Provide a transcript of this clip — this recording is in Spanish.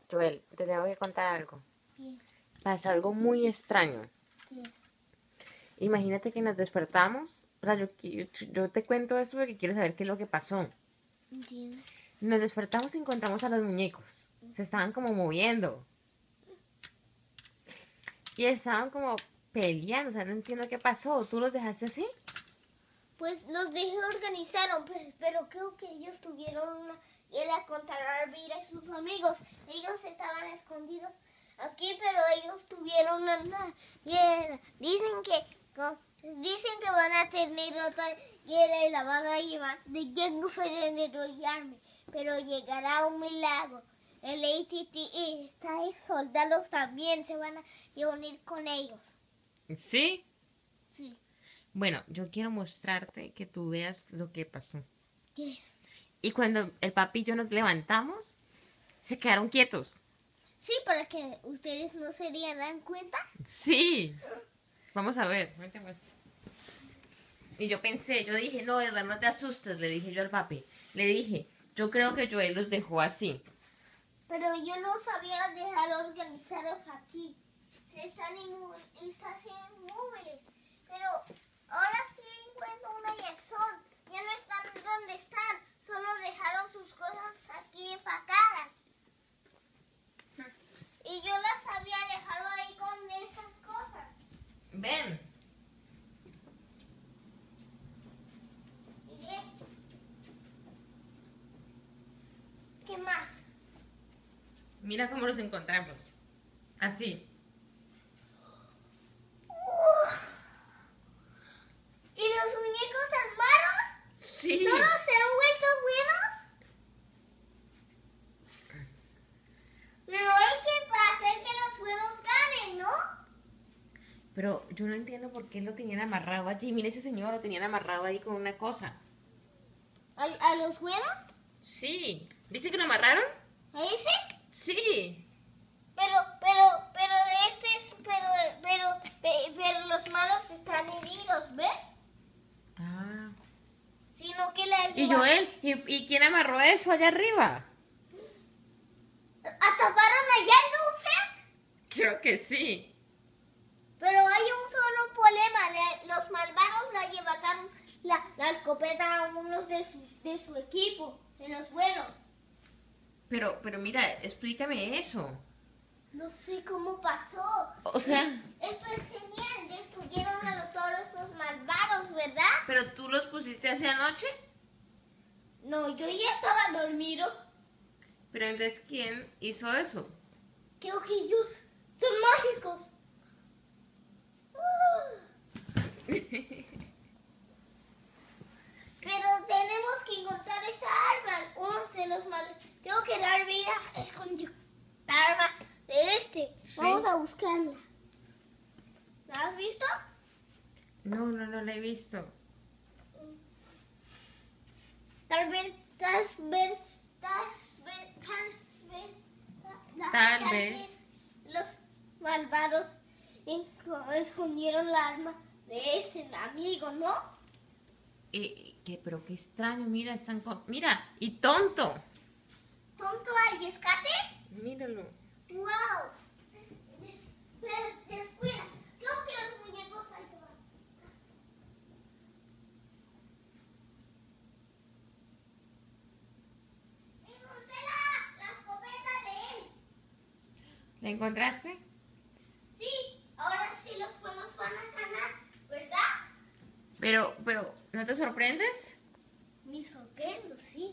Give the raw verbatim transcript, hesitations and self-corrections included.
Joel, te tengo que contar algo. ¿Qué? Pasó algo muy extraño. ¿Qué? Imagínate que nos despertamos. O sea, yo, yo, yo te cuento eso porque quiero saber qué es lo que pasó. Entiendo. Nos despertamos y encontramos a los muñecos. Se estaban como moviendo. Y estaban como peleando. O sea, no entiendo qué pasó. ¿Tú los dejaste así? Pues los dejé organizaron, pues, pero creo que ellos tuvieron una guerra contra Arvira y sus amigos. Ellos estaban escondidos aquí, pero ellos tuvieron una guerra. Dicen que co- dicen que van a tener otra guerra y la van a llevar de Django Fernando y Army, pero llegará un milagro. El A T T y está soldados también se van a unir con ellos. Sí. Sí. Bueno, yo quiero mostrarte que tú veas lo que pasó. ¿Qué es? Y cuando el papi y yo nos levantamos, se quedaron quietos. Sí, para que ustedes no se dieran cuenta. Sí. Vamos a ver. ven te muestro. Y yo pensé, yo dije, no, Edward, no te asustes, le dije yo al papi. Le dije, yo creo que Joel los dejó así. Pero yo no sabía dejar organizados aquí. Se están inmóviles, están inmóviles. Pero ahora sí encuentro una razón. Ya no están donde están. Solo dejaron sus cosas aquí empacadas. Y yo las había dejado ahí con esas cosas. Ven. ¿Y qué? ¿Qué más? Mira cómo los encontramos. Así. ¿Y los muñecos armados? Sí. ¿Solo se han vuelto buenos? Pero hay que hacer que los buenos ganen, ¿no? Pero yo no entiendo por qué lo tenían amarrado allí. Mira, ese señor lo tenían amarrado ahí con una cosa. ¿A, a los buenos? Sí. ¿Viste que lo amarraron? ¿A ese? Sí. Pero, pero, pero este es, pero, pero, pe- pero los malos están heridos, ¿ves? Ah. Sino que la ¿Y Joel? ¿Y, y quién amarró eso allá arriba? ¿Atraparon a Jango Creo que sí. Pero hay un solo problema. le- Los malvados le llevaron la, la escopeta a unos de, sus, de su equipo, de los buenos. Pero, pero mira, explícame eso. No sé cómo pasó. O sea, Esto es genial. Destruyeron a los- todos esos malvados, ¿verdad? ¿pero tú los pusiste hace anoche? No, yo ya estaba dormido. Pero entonces, ¿quién hizo eso? Creo que ellos son mágicos. Ah. Pero tenemos que encontrar esta arma. Unos de los malos. Creo que la Arvira escondió la arma de este. Sí. Vamos a buscarla. ¿La has visto? No, no, no la he visto. Tal vez, tal vez, tal vez, tal vez, ta- Tal tal vez. vez los malvados enco- escondieron la arma de este amigo, ¿no? Eh, ¿qué? Pero qué extraño, mira, están con... Mira, y tonto. ¿Tonto al rescate? Míralo. ¡Wow! Descuida, creo que los muñecos ahí te van. ¡Encontré la, la escopeta de él! ¿La encontraste? Sí, ahora sí los buenos van a ganar, ¿verdad? Pero, pero, ¿no te sorprendes? Me sorprendo, sí.